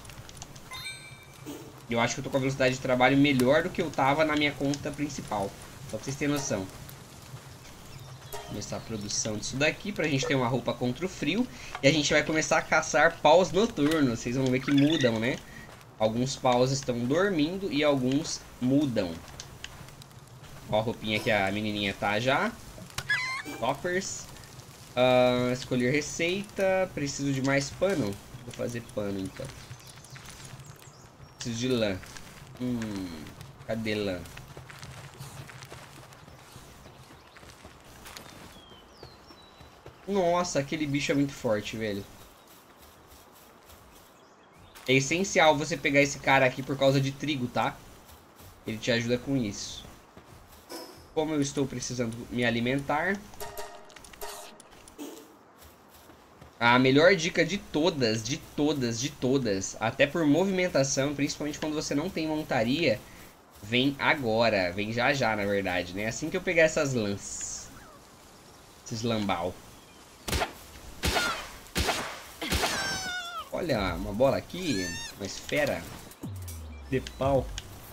Eu acho que eu tô com a velocidade de trabalho melhor do que eu tava na minha conta principal. Só pra vocês terem noção. Começar a produção disso daqui pra gente ter uma roupa contra o frio. E a gente vai começar a caçar paus noturnos. Vocês vão ver que mudam, né? Alguns paus estão dormindo e alguns mudam. Ó a roupinha que a menininha tá já. Toppers. Escolher receita. Preciso de mais pano. Vou fazer pano então. Preciso de lã. Cadê lã? Nossa, aquele bicho é muito forte, velho. É essencial você pegar esse cara aqui por causa de trigo, tá? Ele te ajuda com isso. Como eu estou precisando me alimentar. A melhor dica de todas, até por movimentação, principalmente quando você não tem montaria, vem agora, vem já já, na verdade, né? Assim que eu pegar essas lãs. Esses lambal. Olha, uma bola aqui, uma esfera de pau.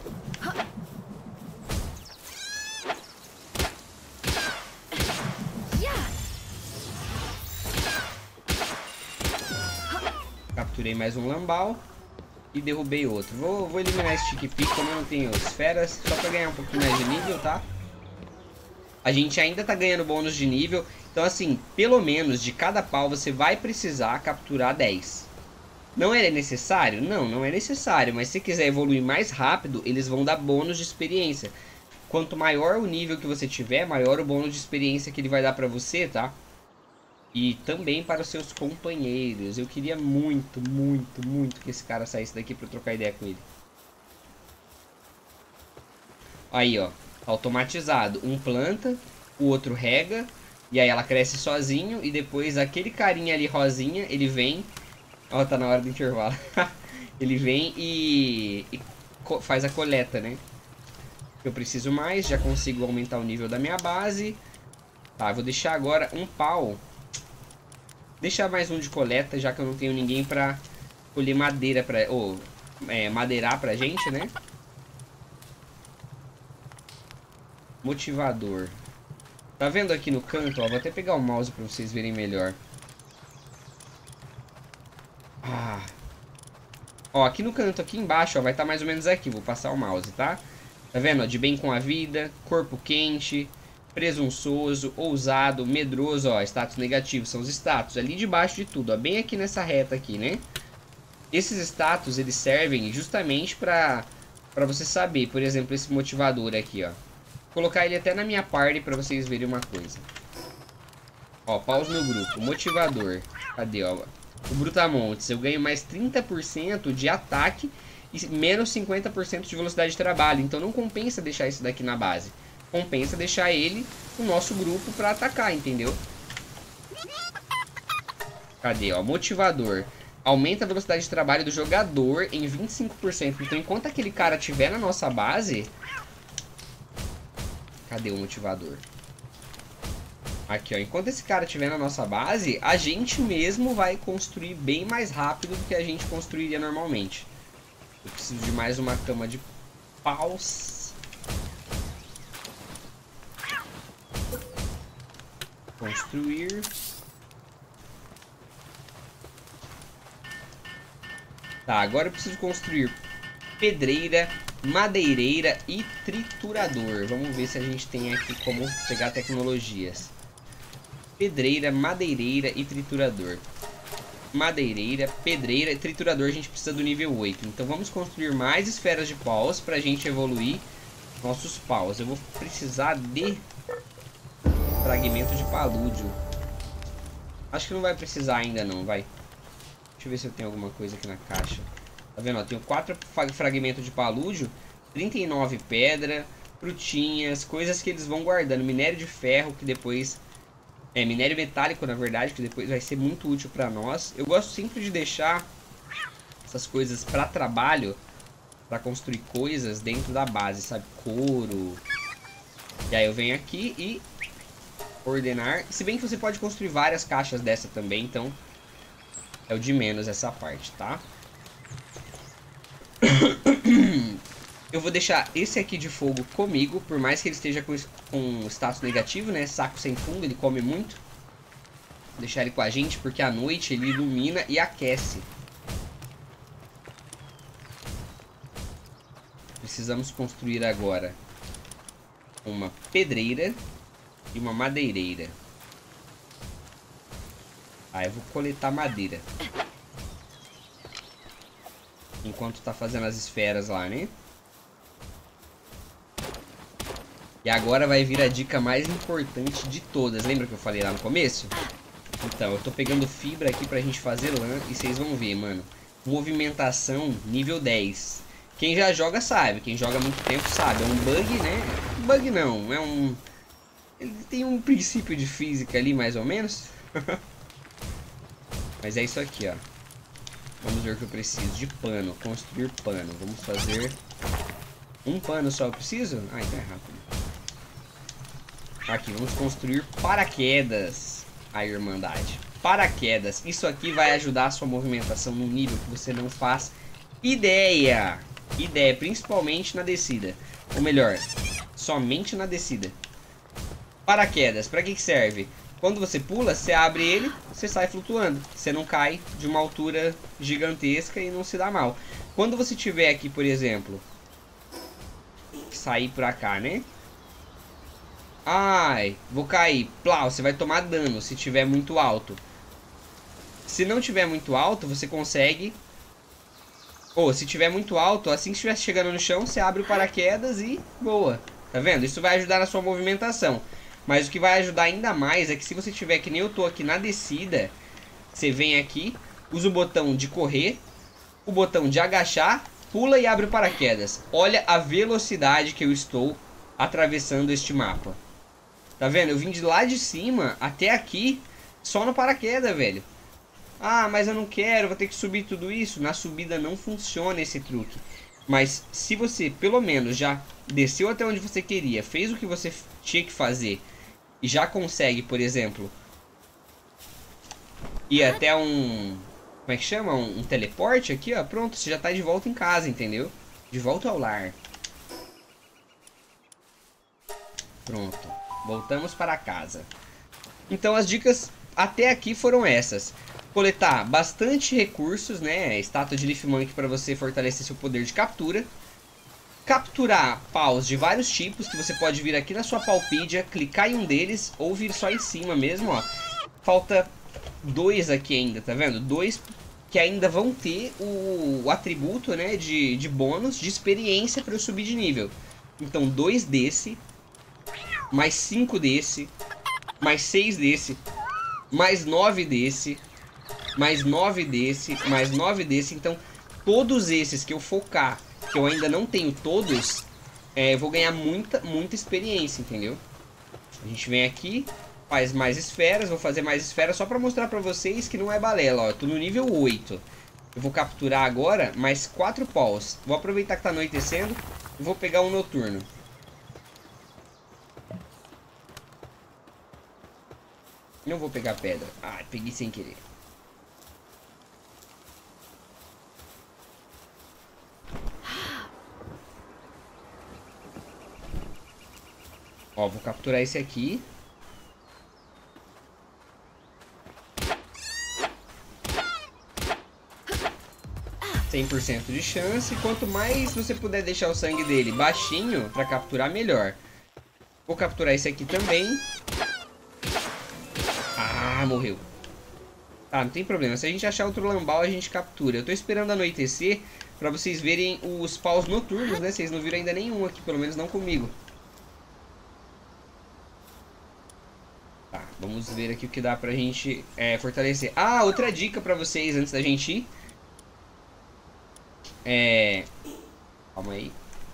Capturei mais um lambal e derrubei outro. Vou eliminar esse Chique-Pique, como eu não tenho esferas, só pra ganhar um pouquinho mais de nível, tá? A gente ainda tá ganhando bônus de nível, então assim, pelo menos de cada pau você vai precisar capturar 10. Não é necessário? Não, não é necessário, mas se quiser evoluir mais rápido, eles vão dar bônus de experiência. Quanto maior o nível que você tiver, maior o bônus de experiência que ele vai dar pra você, tá? E também para os seus companheiros. Eu queria muito que esse cara saísse daqui pra eu trocar ideia com ele. Aí, ó. Automatizado. Um planta o outro rega, e aí ela cresce sozinho, e depois aquele carinha ali rosinha, ele vem... Ó, tá na hora do intervalo. Ele vem e faz a coleta, né? Eu preciso mais, já consigo aumentar o nível da minha base. Tá, vou deixar agora um pau. Deixar mais um de coleta, já que eu não tenho ninguém pra colher madeira pra... Ou, madeirar pra gente, né? Motivador. Tá vendo aqui no canto, ó? Vou até pegar o mouse pra vocês verem melhor. Ah. Ó, aqui no canto, aqui embaixo, ó, vai estar mais ou menos aqui. Vou passar o mouse, tá? Tá vendo, ó? De bem com a vida, corpo quente, presunçoso, ousado, medroso, ó. Status negativos, são os status ali debaixo de tudo, ó. Bem aqui nessa reta aqui, né? Esses status, eles servem justamente pra você saber. Por exemplo, esse motivador aqui, ó. Vou colocar ele até na minha party pra vocês verem uma coisa. Ó, pause no grupo. Motivador. Cadê, ó? O Brutamontes. Eu ganho mais 30% de ataque e menos 50% de velocidade de trabalho. Então não compensa deixar isso daqui na base. Compensa deixar ele no nosso grupo pra atacar, entendeu? Cadê, ó? Motivador. Aumenta a velocidade de trabalho do jogador em 25%. Então enquanto aquele cara estiver na nossa base... Cadê o motivador? Aqui, ó. Enquanto esse cara estiver na nossa base, a gente mesmo vai construir bem mais rápido do que a gente construiria normalmente. Eu preciso de mais uma cama de paus. Construir. Tá, agora eu preciso construir pedreira, madeireira e triturador. Vamos ver se a gente tem aqui como pegar tecnologias. Pedreira, madeireira e triturador. Madeireira, pedreira e triturador a gente precisa do nível 8. Então vamos construir mais esferas de paus pra gente evoluir nossos paus. Eu vou precisar de fragmento de palúdio. Acho que não vai precisar ainda não, vai. Deixa eu ver se eu tenho alguma coisa aqui na caixa. Tá vendo, ó, tenho 4 fragmentos de palúdio, 39 pedra, frutinhas, coisas que eles vão guardando. Minério de ferro, que depois... minério metálico, na verdade, que depois vai ser muito útil pra nós. Eu gosto sempre de deixar essas coisas pra trabalho, pra construir coisas dentro da base, sabe? Couro. E aí eu venho aqui e ordenar. Se bem que você pode construir várias caixas dessa também, então é o de menos essa parte, tá? Eu vou deixar esse aqui de fogo comigo, por mais que ele esteja com status negativo, né? Saco sem fundo, ele come muito. Vou deixar ele com a gente, porque à noite ele ilumina e aquece. Precisamos construir agora uma pedreira e uma madeireira. Ah, eu vou coletar madeira enquanto tá fazendo as esferas lá, né? E agora vai vir a dica mais importante de todas. Lembra que eu falei lá no começo? Então, eu tô pegando fibra aqui pra gente fazer lã. E vocês vão ver, mano. Movimentação nível 10. Quem já joga sabe. Quem joga há muito tempo sabe. É um bug, né? Bug não. É um... Ele tem um princípio de física ali, mais ou menos. Mas é isso aqui, ó. Vamos ver o que eu preciso. De pano. Construir pano. Vamos fazer... Um pano só eu preciso? Ah, então é rápido. Aqui, vamos construir paraquedas. A Irmandade. Paraquedas. Isso aqui vai ajudar a sua movimentação num nível que você não faz ideia. Ideia, principalmente na descida. Ou melhor, somente na descida. Paraquedas, pra que serve? Quando você pula, você abre ele, você sai flutuando. Você não cai de uma altura gigantesca e não se dá mal. Quando você tiver aqui, por exemplo... Sair pra cá, né? Ai, vou cair. Plau, você vai tomar dano se tiver muito alto. Se não tiver muito alto, você consegue... Ou, se tiver muito alto, assim que estiver chegando no chão, você abre o paraquedas e voa. Tá vendo? Isso vai ajudar na sua movimentação. Mas o que vai ajudar ainda mais é que se você tiver que nem eu tô aqui na descida, você vem aqui, usa o botão de correr, o botão de agachar, pula e abre o paraquedas. Olha a velocidade que eu estou atravessando este mapa. Tá vendo? Eu vim de lá de cima até aqui só no paraquedas, velho. Ah, mas eu não quero, vou ter que subir tudo isso. Na subida não funciona esse truque. Mas se você, pelo menos, já desceu até onde você queria, fez o que você tinha que fazer e já consegue, por exemplo, ir até um... Como é que chama? Um teleporte aqui, ó. Pronto, você já tá de volta em casa, entendeu? De volta ao lar. Pronto. Voltamos para casa. Então as dicas até aqui foram essas. Coletar bastante recursos, né? Estátua de Leaf Monkey para você fortalecer seu poder de captura. Capturar paus de vários tipos, que você pode vir aqui na sua Palpedia, clicar em um deles ou vir só em cima mesmo, ó. Falta 2 aqui ainda, tá vendo? 2 que ainda vão ter o atributo, né, de bônus, de experiência para eu subir de nível. Então 2 desse, mais 5 desse, mais 6 desse, mais 9 desse, mais 9 desse, mais 9 desse. Então todos esses que eu focar, que eu ainda não tenho todos, eu vou ganhar muita experiência, entendeu? A gente vem aqui, faz mais esferas, vou fazer mais esferas só pra mostrar pra vocês que não é balela, ó. Eu tô no nível 8. Eu vou capturar agora mais 4 paus. Vou aproveitar que tá anoitecendo e vou pegar um noturno. Não vou pegar pedra. Ah, peguei sem querer. Ó, vou capturar esse aqui. 100% de chance. Quanto mais você puder deixar o sangue dele baixinho pra capturar, melhor. Vou capturar esse aqui também. Ah, morreu. Tá, não tem problema. Se a gente achar outro lambal, a gente captura. Eu tô esperando anoitecer pra vocês verem os paus noturnos, né? Vocês não viram ainda nenhum aqui, pelo menos não comigo. Tá, vamos ver aqui o que dá pra gente fortalecer. Ah, outra dica pra vocês antes da gente ir. Calma aí.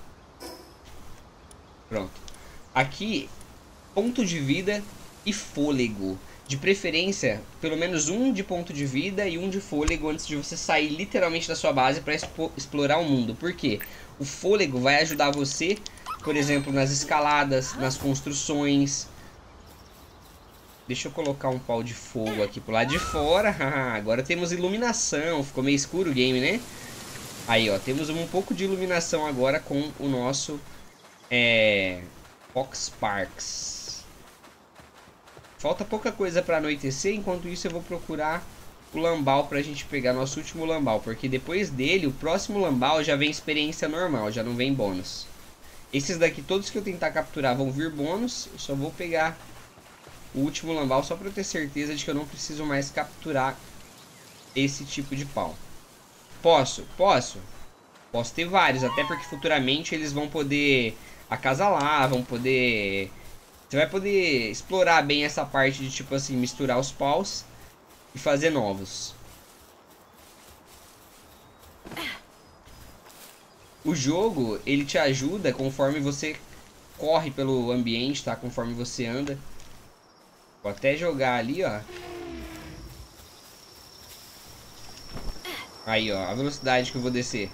Pronto. Aqui, ponto de vida e fôlego. De preferência, pelo menos um de ponto de vida e um de fôlego antes de você sair literalmente da sua base para explorar o mundo. Por quê? O fôlego vai ajudar você, por exemplo, nas escaladas, nas construções. Deixa eu colocar um pau de fogo aqui pro lado de fora. Agora temos iluminação. Ficou meio escuro o game, né? Aí, ó, temos um pouco de iluminação agora com o nosso Fox Sparks. Falta pouca coisa para anoitecer, enquanto isso eu vou procurar o lambal pra gente pegar nosso último lambal, porque depois dele, o próximo lambal já vem experiência normal, já não vem bônus. Esses daqui, todos que eu tentar capturar vão vir bônus, eu só vou pegar o último lambal só pra eu ter certeza de que eu não preciso mais capturar esse tipo de pau. Posso ter vários, até porque futuramente eles vão poder acasalar, vão poder... Você vai poder explorar bem essa parte de, tipo assim, misturar os paus e fazer novos. O jogo, ele te ajuda conforme você corre pelo ambiente, tá? Conforme você anda. Vou até jogar ali, ó. Aí, ó, a velocidade que eu vou descer.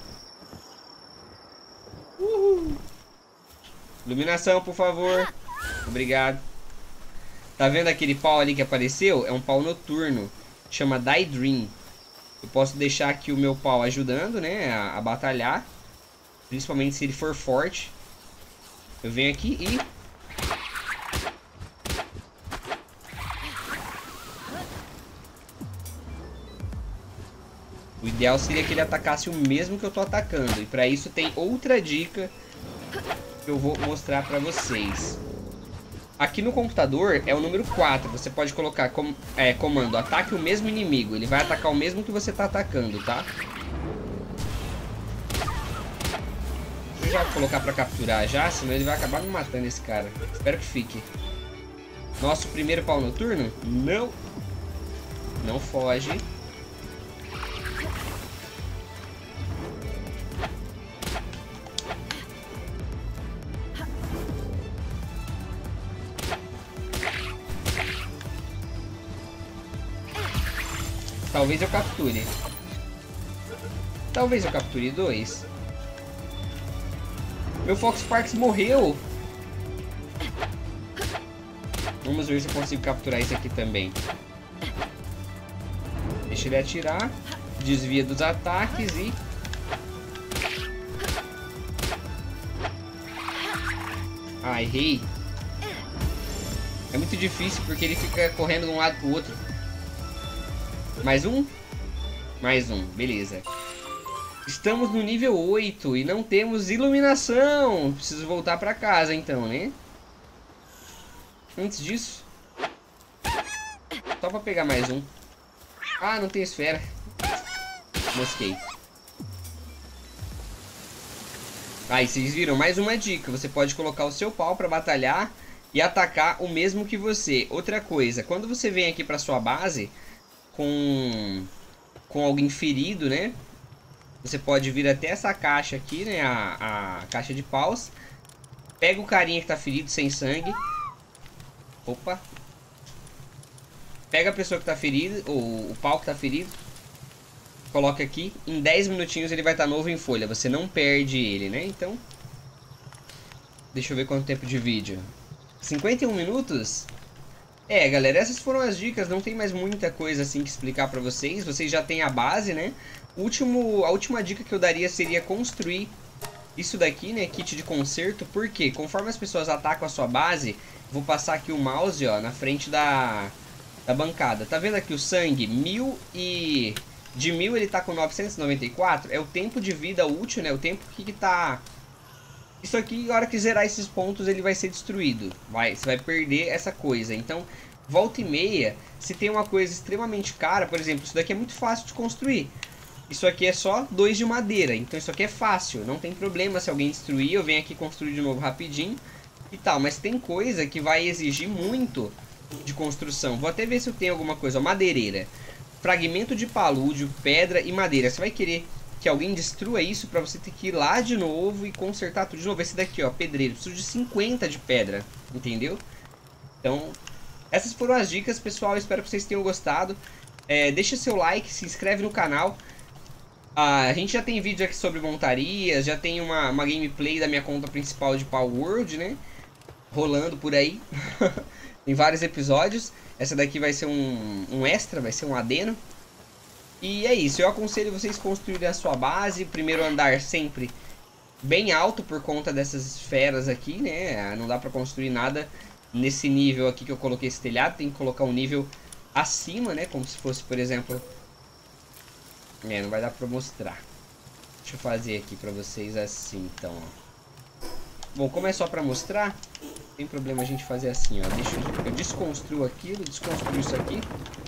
Uhul. Iluminação, por favor. Obrigado. Tá vendo aquele pau ali que apareceu? É um pau noturno. Chama Daedream. Eu posso deixar aqui o meu pau ajudando, né? A batalhar. Principalmente se ele for forte. Eu venho aqui e... O ideal seria que ele atacasse o mesmo que eu tô atacando. E pra isso tem outra dica que eu vou mostrar pra vocês. Aqui no computador é o número 4. Você pode colocar comando ataque o mesmo inimigo. Ele vai atacar o mesmo que você tá atacando, tá? Deixa eu já colocar pra capturar já, senão ele vai acabar me matando esse cara. Espero que fique. Nosso primeiro pau noturno? Não. Não foge. Talvez eu capture. Talvez eu capture 2. Meu Fox Sparks morreu. Vamos ver se eu consigo capturar esse aqui também. Deixa ele atirar. Desvia dos ataques e... Ah, errei. É muito difícil porque ele fica correndo de um lado pro outro. Mais um? Mais um, beleza. Estamos no nível 8 e não temos iluminação. Preciso voltar pra casa então, né? Antes disso, só pra pegar mais um. Ah, não tem esfera. Mosquei. Aí, vocês viram? Mais uma dica. Você pode colocar o seu pau pra batalhar e atacar o mesmo que você. Outra coisa, quando você vem aqui pra sua base com alguém ferido, né? Você pode vir até essa caixa aqui, né? A caixa de paus. Pega o carinha que tá ferido, sem sangue. Opa. Pega a pessoa que tá ferida, ou o pau que tá ferido. Coloca aqui. Em 10 minutinhos ele vai estar novo em folha. Você não perde ele, né? Então... Deixa eu ver quanto tempo de vídeo. 51 minutos? É, galera, essas foram as dicas. Não tem mais muita coisa assim que explicar pra vocês. Vocês já têm a base, né? A última dica que eu daria seria construir isso daqui, né? Kit de conserto. Por quê? Conforme as pessoas atacam a sua base, vou passar aqui o mouse, ó, na frente da bancada. Tá vendo aqui o sangue? 1000 e... De 1000 ele tá com 994. É o tempo de vida útil, né? O tempo que tá... Isso aqui, na hora que zerar esses pontos, ele vai ser destruído. Você vai perder essa coisa. Então, volta e meia, se tem uma coisa extremamente cara, por exemplo, isso daqui é muito fácil de construir. Isso aqui é só 2 de madeira. Então isso aqui é fácil. Não tem problema se alguém destruir. Eu venho aqui construir de novo rapidinho e tal. Mas tem coisa que vai exigir muito de construção. Vou até ver se eu tenho alguma coisa. Ó, madeireira. Fragmento de palúdio, pedra e madeira. Você vai querer que alguém destrua isso pra você ter que ir lá de novo e consertar tudo de novo. Esse daqui, ó, pedreiro. Preciso de 50 de pedra. Entendeu? Então, essas foram as dicas, pessoal. Espero que vocês tenham gostado. Deixa seu like, se inscreve no canal. A gente já tem vídeo aqui sobre montarias, já tem uma gameplay da minha conta principal de Power World, né? Rolando por aí. Tem vários episódios. Essa daqui vai ser um extra, vai ser um adeno. E é isso, eu aconselho vocês construírem a sua base. Primeiro andar sempre bem alto por conta dessas esferas aqui, né? Não dá pra construir nada nesse nível aqui que eu coloquei esse telhado. Tem que colocar um nível acima, né? Como se fosse, por exemplo... não vai dar pra mostrar. Deixa eu fazer aqui pra vocês assim, então, ó. Bom, como é só pra mostrar, não tem problema a gente fazer assim, ó. Eu desconstruo aquilo, desconstruo isso aqui.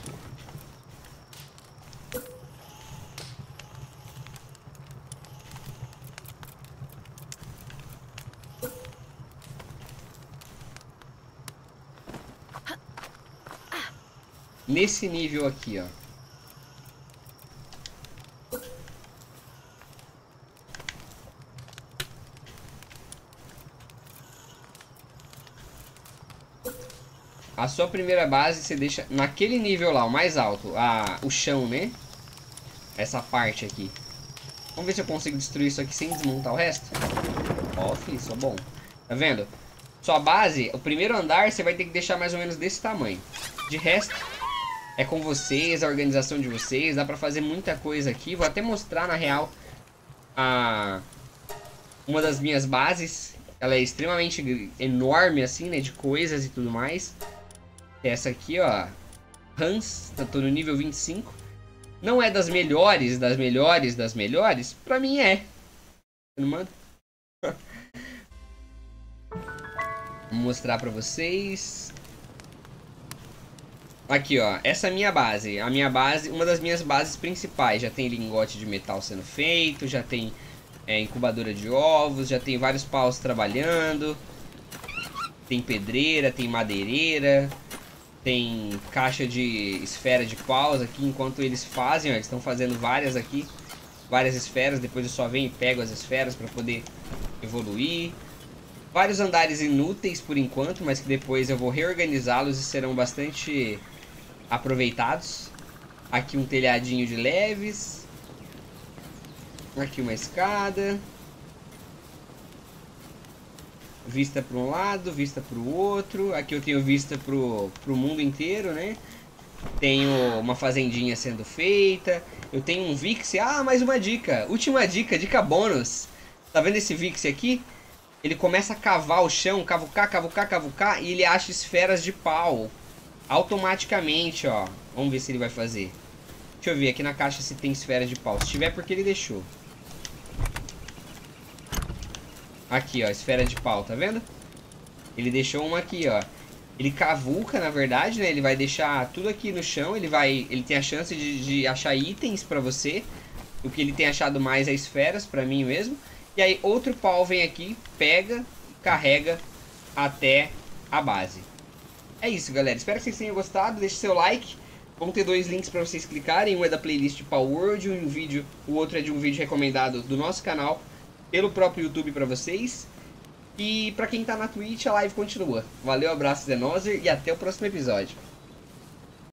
Nesse nível aqui, ó. A sua primeira base você deixa naquele nível lá, o mais alto, o chão, né? Essa parte aqui. Vamos ver se eu consigo destruir isso aqui sem desmontar o resto. Ó, filho, sou bom. Tá vendo? Sua base, o primeiro andar você vai ter que deixar mais ou menos desse tamanho. De resto, é com vocês, a organização de vocês. Dá pra fazer muita coisa aqui. Vou até mostrar, na real, uma das minhas bases. Ela é extremamente enorme, assim, né? De coisas e tudo mais. Essa aqui, ó. Hans, tô no nível 25. Não é das melhores, das melhores, das melhores. Pra mim é. Não manda? Vou mostrar pra vocês. Aqui, ó. Essa é a minha base. A minha base, uma das minhas bases principais. Já tem lingote de metal sendo feito. Já tem incubadora de ovos. Já tem vários paus trabalhando. Tem pedreira, tem madeireira. Tem caixa de esfera de paus aqui. Enquanto eles fazem, ó, eles estão fazendo várias aqui. Várias esferas. Depois eu só venho e pego as esferas para poder evoluir. Vários andares inúteis por enquanto, mas que depois eu vou reorganizá-los e serão bastante aproveitados. Aqui um telhadinho de leves. Aqui uma escada. Vista para um lado, vista para o outro. Aqui eu tenho vista pro mundo inteiro, né? Tenho uma fazendinha sendo feita. Eu tenho um Vixie. Ah, mais uma dica. Última dica, dica bônus. Tá vendo esse Vixie aqui? Ele começa a cavar o chão, cavucar, cavucar, cavucar, e ele acha esferas de pau. Automaticamente, ó. Vamos ver se ele vai fazer. Deixa eu ver aqui na caixa se tem esferas de pau. Se tiver, porque ele deixou. Aqui, ó, esfera de pau, tá vendo? Ele deixou uma aqui, ó. Ele cavuca, na verdade, né? Ele vai deixar tudo aqui no chão. Ele tem a chance de achar itens pra você. O que ele tem achado mais é esferas, pra mim mesmo. E aí outro pau vem aqui, pega e carrega até a base. É isso, galera. Espero que vocês tenham gostado. Deixe seu like. Vão ter 2 links pra vocês clicarem. Um é da playlist Power World, o outro é de um vídeo recomendado do nosso canal, pelo próprio YouTube pra vocês. E pra quem tá na Twitch, a live continua. Valeu, abraço, Zenozer, e até o próximo episódio.